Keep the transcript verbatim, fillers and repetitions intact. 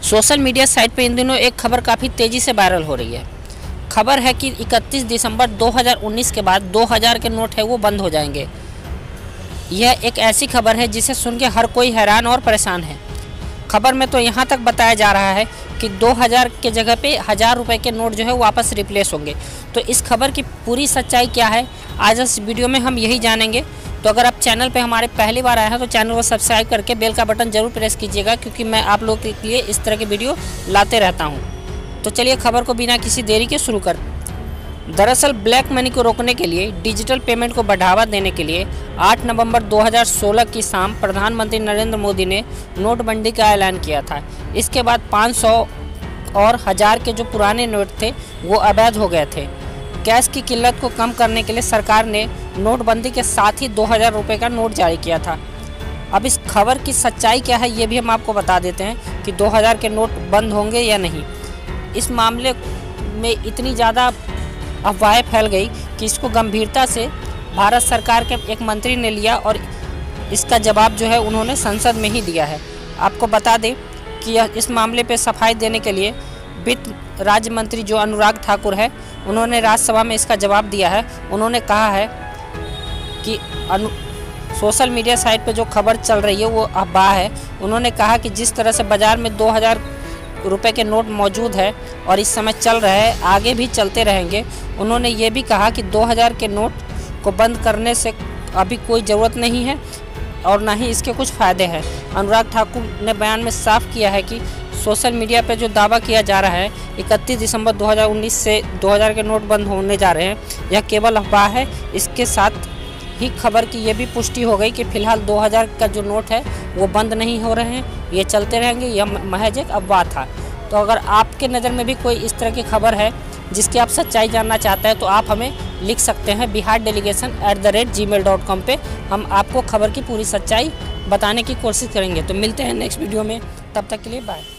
Social media site पे इन दिनों एक खबर काफ़ी तेज़ी से वायरल हो रही है। खबर है कि इकतीस दिसंबर दो हज़ार उन्नीस के बाद दो हज़ार के नोट है वो बंद हो जाएंगे। यह एक ऐसी खबर है जिसे सुन के हर कोई हैरान और परेशान है। खबर में तो यहाँ तक बताया जा रहा है कि दो हज़ार के जगह पे हज़ार रुपये के नोट जो है वापस रिप्लेस होंगे। तो इस खबर की पूरी सच्चाई क्या है, आज इस वीडियो में हम यही जानेंगे। तो अगर आप चैनल पे हमारे पहली बार आए हैं तो चैनल को सब्सक्राइब करके बेल का बटन जरूर प्रेस कीजिएगा, क्योंकि मैं आप लोगों के लिए इस तरह के वीडियो लाते रहता हूं। तो चलिए खबर को बिना किसी देरी के शुरू कर। दरअसल ब्लैक मनी को रोकने के लिए, डिजिटल पेमेंट को बढ़ावा देने के लिए आठ नवंबर दो हज़ार सोलह की शाम प्रधानमंत्री नरेंद्र मोदी ने नोटबंदी का ऐलान किया था। इसके बाद पाँच सौ और हज़ार के जो पुराने नोट थे वो अवैध हो गए थे। कैश की किल्लत को कम करने के लिए सरकार ने नोटबंदी के साथ ही दो हज़ार रुपये का नोट जारी किया था। अब इस खबर की सच्चाई क्या है ये भी हम आपको बता देते हैं कि दो हज़ार के नोट बंद होंगे या नहीं। इस मामले में इतनी ज़्यादा अफवाहें फैल गई कि इसको गंभीरता से भारत सरकार के एक मंत्री ने लिया और इसका जवाब जो है उन्होंने संसद में ही दिया है। आपको बता दें कि इस मामले पे सफाई देने के लिए वित्त राज्य मंत्री जो अनुराग ठाकुर है, उन्होंने राज्यसभा में इसका जवाब दिया है। उन्होंने कहा है कि अनु सोशल मीडिया साइट पे जो खबर चल रही है वो अफवाह है। उन्होंने कहा कि जिस तरह से बाज़ार में दो हज़ार रुपये के नोट मौजूद है और इस समय चल रहे हैं, आगे भी चलते रहेंगे। उन्होंने ये भी कहा कि दो हज़ार के नोट को बंद करने से अभी कोई ज़रूरत नहीं है और ना ही इसके कुछ फ़ायदे हैं। अनुराग ठाकुर ने बयान में साफ किया है कि सोशल मीडिया पे जो दावा किया जा रहा है इकतीस दिसंबर दो हज़ार उन्नीस से दो हज़ार के नोट बंद होने जा रहे हैं, यह केवल अफवाह है। इसके साथ ही खबर की ये भी पुष्टि हो गई कि फ़िलहाल दो हज़ार का जो नोट है वो बंद नहीं हो रहे हैं, ये चलते रहेंगे। यह महज एक अफवाह था। तो अगर आपके नज़र में भी कोई इस तरह की खबर है जिसकी आप सच्चाई जानना चाहते हैं तो आप हमें लिख सकते हैं Bihar delegation at the rate gmail dot com पर। हम आपको खबर की पूरी सच्चाई बताने की कोशिश करेंगे। तो मिलते हैं नेक्स्ट वीडियो में, तब तक के लिए बाय।